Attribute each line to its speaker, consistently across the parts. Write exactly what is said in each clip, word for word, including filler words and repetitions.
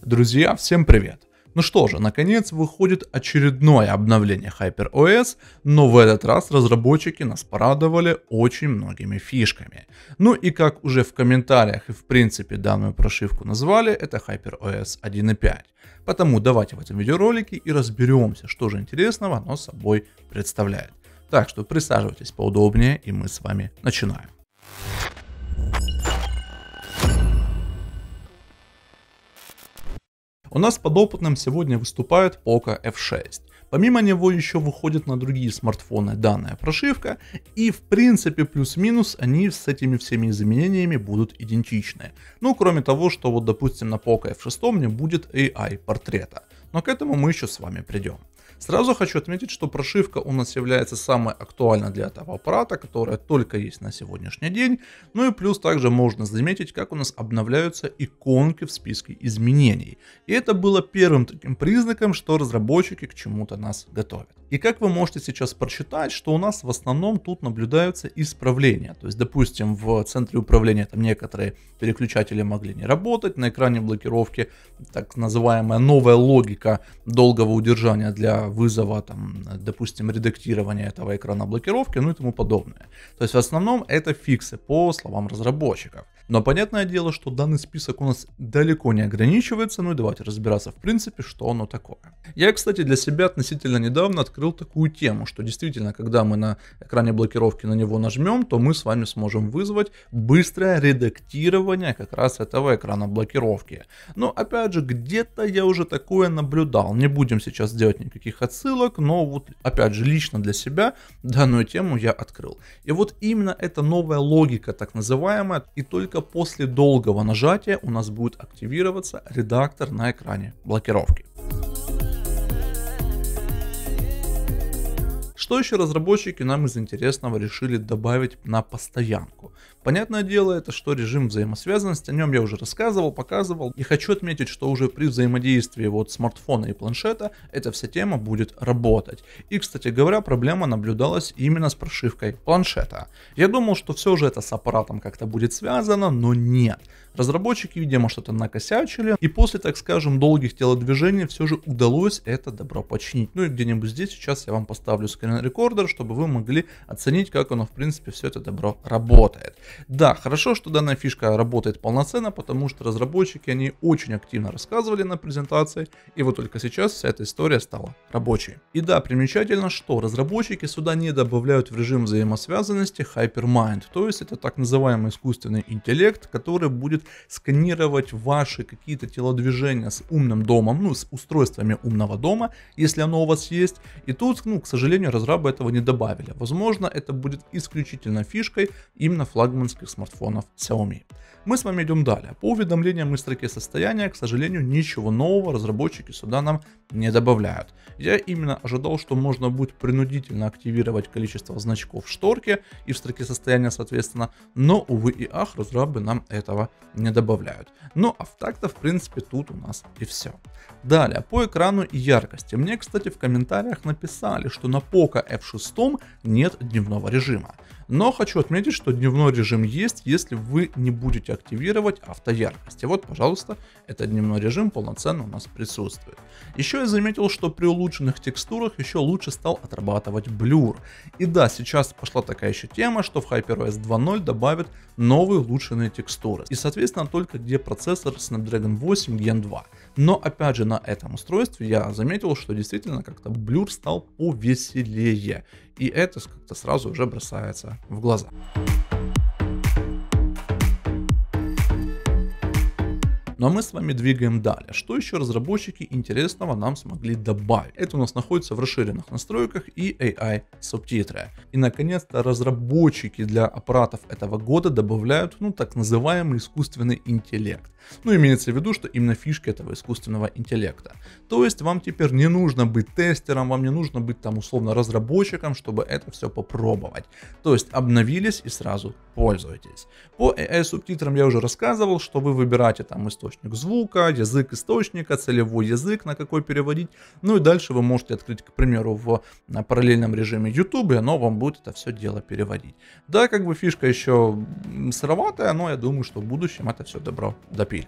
Speaker 1: Друзья, всем привет! Ну что же, наконец выходит очередное обновление HyperOS, но в этот раз разработчики нас порадовали очень многими фишками. Ну и как уже в комментариях и в принципе данную прошивку назвали, это HyperOS один и пять. Потому давайте в этом видеоролике и разберемся, что же интересного оно собой представляет. Так что присаживайтесь поудобнее и мы с вами начинаем. У нас подопытным сегодня выступает Poco эф шесть. Помимо него еще выходит на другие смартфоны данная прошивка, и в принципе плюс-минус они с этими всеми изменениями будут идентичны. Ну кроме того, что вот допустим на Poco эф шесть не будет эй ай портрета, но к этому мы еще с вами придем. Сразу хочу отметить, что прошивка у нас является самой актуальной для этого аппарата, которая только есть на сегодняшний день. Ну и плюс также можно заметить, как у нас обновляются иконки в списке изменений. И это было первым таким признаком, что разработчики к чему-то нас готовят. И как вы можете сейчас прочитать, что у нас в основном тут наблюдаются исправления. То есть, допустим, в центре управления там некоторые переключатели могли не работать, на экране блокировки так называемая новая логика долгого удержания для вызова, там, допустим, редактирования этого экрана блокировки, ну и тому подобное. То есть в основном это фиксы по словам разработчиков. Но понятное дело, что данный список у нас далеко не ограничивается, ну и давайте разбираться в принципе, что оно такое. Я, кстати, для себя относительно недавно открыл такую тему, что действительно, когда мы на экране блокировки на него нажмем, то мы с вами сможем вызвать быстрое редактирование как раз этого экрана блокировки. Но опять же, где-то я уже такое наблюдал, не будем сейчас делать никаких отсылок, но вот опять же лично для себя данную тему я открыл. И вот именно эта новая логика, так называемая, и только после долгого нажатия у нас будет активироваться редактор на экране блокировки. Что еще разработчики нам из интересного решили добавить на постоянку? Понятное дело, это что режим взаимосвязанности, о нем я уже рассказывал, показывал. И хочу отметить, что уже при взаимодействии вот смартфона и планшета эта вся тема будет работать. И, кстати говоря, проблема наблюдалась именно с прошивкой планшета. Я думал, что все же это с аппаратом как-то будет связано, но нет. Разработчики, видимо, что-то накосячили, и после, так скажем, долгих телодвижений все же удалось это добро починить. Ну и где-нибудь здесь сейчас я вам поставлю скрин-рекордер, чтобы вы могли оценить, как оно в принципе все это добро работает. Да, хорошо, что данная фишка работает полноценно, потому что разработчики, они очень активно рассказывали на презентации, и вот только сейчас вся эта история стала рабочей. И да, примечательно, что разработчики сюда не добавляют в режим взаимосвязанности HyperMind, то есть это так называемый искусственный интеллект, который будет сканировать ваши какие-то телодвижения с умным домом, ну с устройствами умного дома, если оно у вас есть. И тут, ну, к сожалению, разрабы этого не добавили. Возможно, это будет исключительно фишкой именно флагманских смартфонов Xiaomi. Мы с вами идем далее. По уведомлениям и строке состояния, к сожалению, ничего нового разработчики сюда нам не добавляют. Я именно ожидал, что можно будет принудительно активировать количество значков в шторке и в строке состояния соответственно, но увы и ах, разрабы нам этого не добавляют. Ну а так-то в принципе тут у нас и все. Далее, по экрану и яркости. Мне, кстати, в комментариях написали, что на Poco эф шесть нет дневного режима. Но хочу отметить, что дневной режим есть, если вы не будете активировать автояркость. И вот, пожалуйста, этот дневной режим полноценно у нас присутствует. Еще я заметил, что при улучшенных текстурах еще лучше стал отрабатывать блюр. И да, сейчас пошла такая еще тема, что в HyperOS два ноль добавят новые улучшенные текстуры. И соответственно только где процессор Snapdragon восемь ген два. Но опять же на этом устройстве я заметил, что действительно как-то блюр стал повеселее. И это как-то сразу уже бросается в глаза. Ну а мы с вами двигаем далее. Что еще разработчики интересного нам смогли добавить? Это у нас находится в расширенных настройках и эй ай субтитры. И наконец-то разработчики для аппаратов этого года добавляют, ну, так называемый искусственный интеллект. Ну, имеется в виду, что именно фишки этого искусственного интеллекта. То есть вам теперь не нужно быть тестером, вам не нужно быть там условно разработчиком, чтобы это все попробовать. То есть обновились и сразу пользуйтесь. По эй ай субтитрам я уже рассказывал, что вы выбираете там источник звука, язык источника, целевой язык, на какой переводить. Ну и дальше вы можете открыть, к примеру, в параллельном режиме YouTube, и оно вам будет это все дело переводить. Да, как бы фишка еще сыроватая, но я думаю, что в будущем это все добро допилят.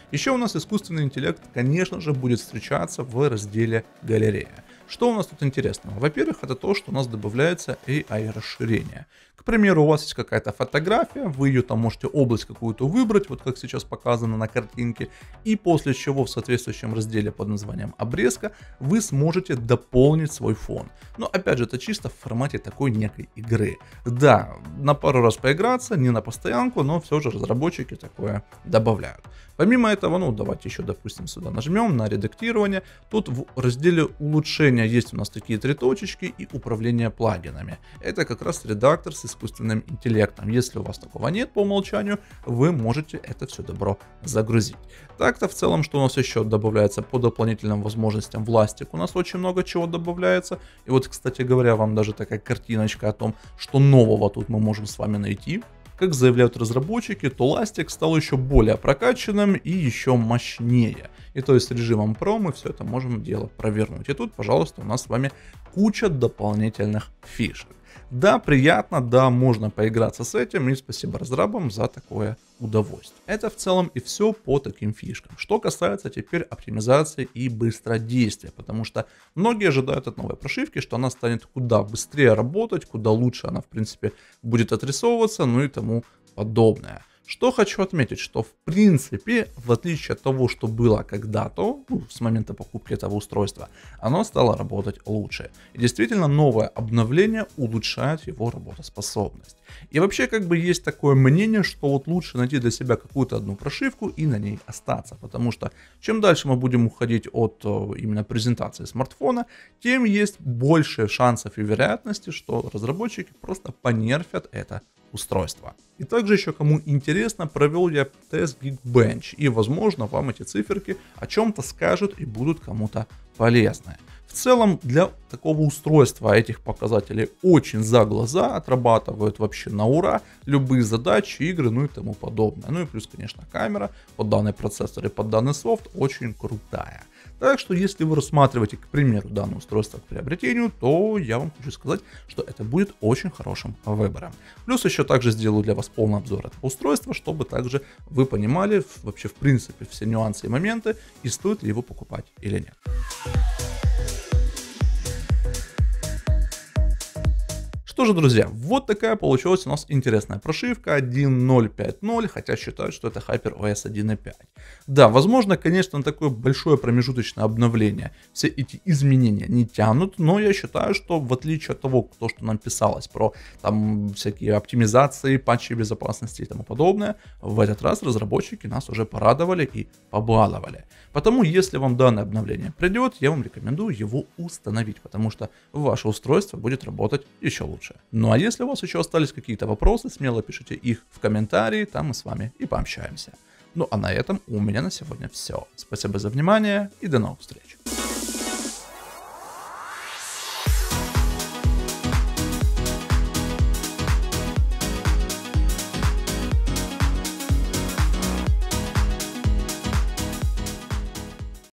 Speaker 1: Еще у нас искусственный интеллект, конечно же, будет встречаться в разделе «Галерея». Что у нас тут интересного? Во-первых, это то, что у нас добавляется эй ай-расширение. К примеру, у вас есть какая-то фотография, вы ее там можете область какую-то выбрать, вот как сейчас показано на картинке, и после чего в соответствующем разделе под названием «Обрезка» вы сможете дополнить свой фон. Но опять же, это чисто в формате такой некой игры. Да, на пару раз поиграться, не на постоянку, но все же разработчики такое добавляют. Помимо этого, ну давайте еще, допустим, сюда нажмем на редактирование. Тут в разделе улучшения есть у нас такие три точечки и управление плагинами. Это как раз редактор с искусственным интеллектом. Если у вас такого нет по умолчанию, вы можете это все добро загрузить. Так-то в целом, что у нас еще добавляется по дополнительным возможностям властик, у нас очень много чего добавляется. И вот, кстати говоря, вам даже такая картиночка о том, что нового тут мы можем с вами найти. Как заявляют разработчики, то Lastic стал еще более прокачанным и еще мощнее. И то есть с режимом Pro мы все это можем дело провернуть. И тут, пожалуйста, у нас с вами куча дополнительных фишек. Да, приятно, да, можно поиграться с этим, и спасибо разрабам за такое удовольствие. Это в целом и все по таким фишкам. Что касается теперь оптимизации и быстродействия, потому что многие ожидают от новой прошивки, что она станет куда быстрее работать, куда лучше она в принципе будет отрисовываться, ну и тому подобное. Что хочу отметить, что в принципе, в отличие от того, что было когда-то, ну, с момента покупки этого устройства, оно стало работать лучше. И действительно, новое обновление улучшает его работоспособность. И вообще, как бы есть такое мнение, что вот лучше найти для себя какую-то одну прошивку и на ней остаться. Потому что чем дальше мы будем уходить от именно презентации смартфона, тем есть больше шансов и вероятности, что разработчики просто понерфят это устройства. И также еще, кому интересно, провел я тест Geekbench, и возможно вам эти циферки о чем-то скажут и будут кому-то полезны. В целом для такого устройства этих показателей очень за глаза, отрабатывают вообще на ура любые задачи, игры, ну и тому подобное. Ну и плюс, конечно, камера под данный процессор и под данный софт очень крутая. Так что, если вы рассматриваете, к примеру, данное устройство к приобретению, то я вам хочу сказать, что это будет очень хорошим выбором. Плюс еще также сделаю для вас полный обзор этого устройства, чтобы также вы понимали вообще в принципе все нюансы и моменты, и стоит ли его покупать или нет. Что же, друзья, вот такая получилась у нас интересная прошивка один ноль пять ноль, хотя считают, что это HyperOS один и пять. Да, возможно, конечно, такое большое промежуточное обновление, все эти изменения не тянут, но я считаю, что в отличие от того, то, что нам писалось про там всякие оптимизации, патчи безопасности и тому подобное, в этот раз разработчики нас уже порадовали и побаловали. Потому, если вам данное обновление придет, я вам рекомендую его установить, потому что ваше устройство будет работать еще лучше. Ну а если у вас еще остались какие-то вопросы, смело пишите их в комментарии, там мы с вами и пообщаемся. Ну а на этом у меня на сегодня все. Спасибо за внимание и до новых встреч.